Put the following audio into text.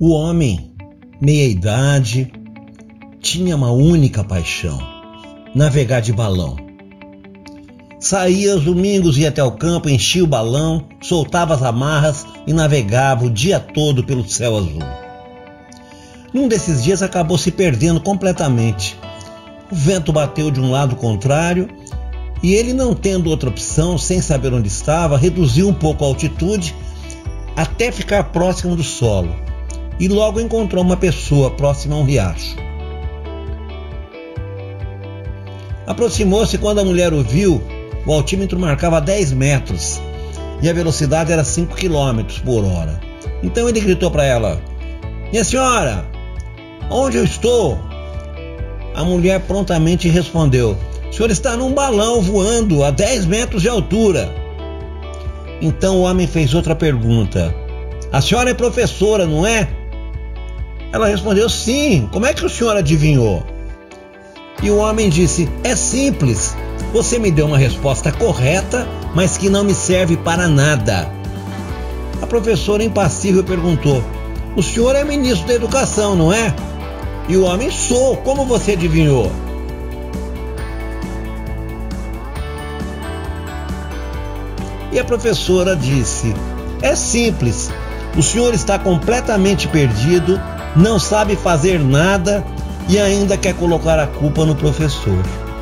O homem, meia-idade, tinha uma única paixão: navegar de balão. Saía aos domingos, ia até o campo, enchia o balão, soltava as amarras e navegava o dia todo pelo céu azul. Num desses dias acabou se perdendo completamente. O vento bateu de um lado contrário e ele, não tendo outra opção, sem saber onde estava, reduziu um pouco a altitude até ficar próximo do solo e logo encontrou uma pessoa próxima a um riacho. Aproximou-se. Quando a mulher o viu, o altímetro marcava 10 metros e a velocidade era 5 km por hora. Então ele gritou para ela: "Minha senhora, onde eu estou?" A mulher prontamente respondeu: "O senhor está num balão voando a 10 metros de altura." Então o homem fez outra pergunta: "A senhora é professora, não é?" Ela respondeu: "Sim, como é que o senhor adivinhou?" E o homem disse: "É simples, você me deu uma resposta correta, mas que não me serve para nada." A professora, impassível, perguntou: "O senhor é ministro da educação, não é?" E o homem: "Sou, como você adivinhou?" E a professora disse: "É simples, o senhor está completamente perdido, não sabe fazer nada e ainda quer colocar a culpa no professor."